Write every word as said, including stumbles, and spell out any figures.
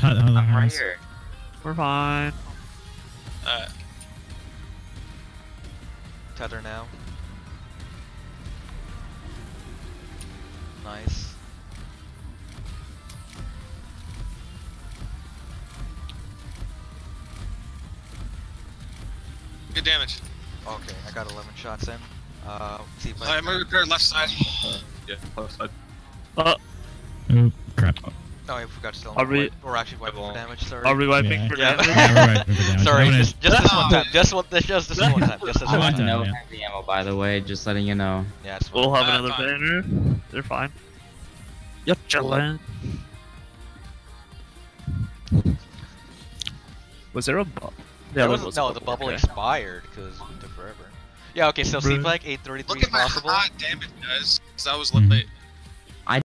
how, how I'm right here. We're fine. Uh, Tether now. Nice. good damage. Okay, I got eleven shots in. Uh, see if Uh, I I'm gonna repair left side. Uh, yeah, left side. Uh, Oh, crap. Oh, I forgot to still. Are we- We're actually wiping for damage. Sorry. are we wiping Yeah. for Yeah. damage? Yeah, we're right for damage. Sorry, I'm gonna- just, just this one time. Just one. Just just this one time. Just this I one want time. that. No yeah. heavy ammo, by the way, just letting you know. Yeah, it's fine. We'll have Uh, another fine. banner. They're fine. Yep, chillin'. Was there a bubble? There Yeah, was, there was no, a the bubble okay. expired because it took forever. Yeah, okay, so Bruh. C flag eight thirty-three Look is at my possible. hot damage, guys. Cause I was Mhm. late.